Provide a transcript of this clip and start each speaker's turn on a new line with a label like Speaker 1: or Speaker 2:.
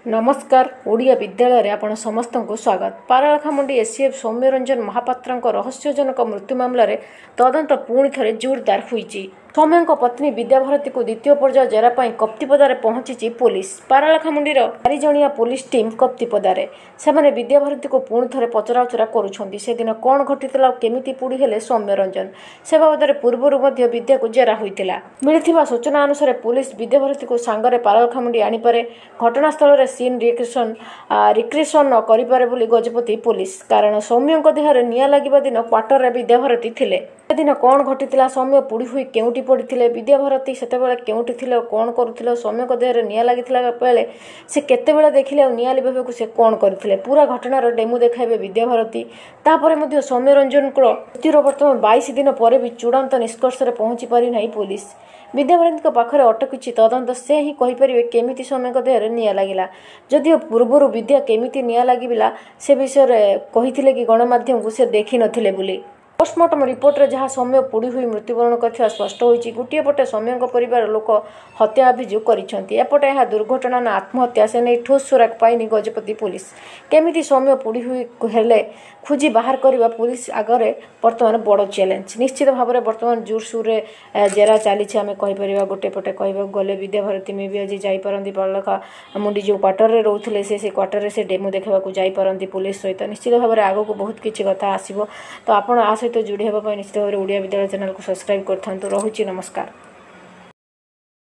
Speaker 1: नमस्कार ओडिया विद्यालय आपण समस्त को स्वागत। पारालाखामुंडी एसीएफ सौम्यरंजन महापात्र रहस्यजनक मृत्यु मामलें तदंत पुणी थे जोरदार होईची। सौम्य पत्नी विद्याभारती को द्वितीय पर्याय जेरा कप्तिपदार पहुंची पुलिस। पारालाखामुंडीर 4 जणिया पुलिस टीम कप्तिपदार से विद्याभारती को पुणी थे पचराउचरा करुछंती। से दिन कौन घटीला केमिति पुड़ी हेले सौम्यरंजन से बाबद पूर्वर विद्या को जेरा होइतिला। मिलिथिबा सूचना अनुसार पुलिस विद्याभारती को सांगरे पारालाखामुंडी आनीपारे घटनास्थल सीन रिक्रिएशन करिपारे बोली गजपति पुलिस। कारण सौम्य देहरे निया लागिबा दिन क्वार्टर रे विद्याभारती थिले। दिन कौन घटीला सौम्य पुड़ी हुई केउटी पड़ते विद्याभारती सेतेबेले केउटी थिले कौन करुथिले सौम्य देहरे निया लागिथिला बेले से केतेबेले देखिले निया लिबाबेकु से कौन करथिले पूरा घटनार डेमो देखाइबे विद्याभारती। तापरे मध्ये सौम्यरंजन को मृत्युर वर्तमान 22 दिन पर भी चूड़ांत निष्कर्ष पहुंची पारि नहीं पुलिस। विद्याभारती पाखरे अटकी तदंत से ही कहीपर केमिति सौम्य देहरे निया लागिला। जदिओ पूर्वर विद्या केमिति निया लागिला से विषय कही कि गणमाध्यम को से देखी नथिले बोली। पोस्टमार्टम रिपोर्ट रे जहाँ सौम्य पोड़ी हुई मृत्युवरण कर स्पष्ट होती। गोटे पटे सौम्य परिवार लोक हत्या अभियोग करपटे यह दुर्घटना ना आत्महत्या से नहीं ठोस सुराग पाइनि गजपति पुलिस। केमिति सौम्य पोड़ी हुई हेले खोजी बाहर करने पुलिस आगे बर्तमान बड़ चैलेंज। निश्चित भाव में बर्तमान जोरसोर जेरा चली आम कहीपर। गोटे पटे कह गले विद्याभारती में भी आज जापारती पारलाखा मुंडी जो क्वार्टर में रोते से क्वार्टर से डेमो देखा जापारती पुलिस सहित। निश्चित भाव में आगक बहुत किसी कथा आसो तो आप सहित जोड़ी होगा निश्चित भाव में ओडिया विद्यालय चैनल को सब्सक्राइब कर। रहुछि नमस्कार।